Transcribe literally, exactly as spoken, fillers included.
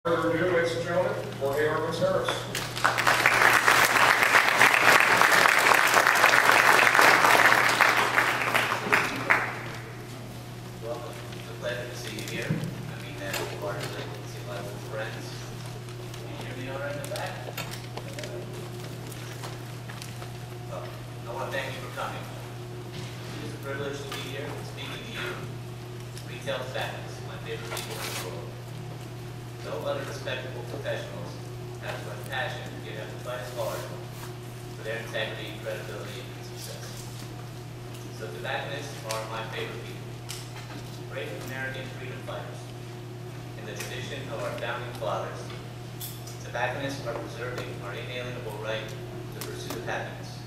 Further ado, ladies and gentlemen, Jorge Armas Harris. Welcome. It's a pleasure to see you here. I mean that wholeheartedly. See my old friends. Can you hear me all right in the back? Well, I want to thank you for coming. It is a privilege to be here speaking to you, retail tobacconists, my favorite people in the world. No other respectable professionals have as much passion to get out the fight as hard for their integrity, credibility, and success. So tobacconists are my favorite people. Great American freedom fighters. In the tradition of our founding fathers, tobacconists are preserving our inalienable right to pursue happiness.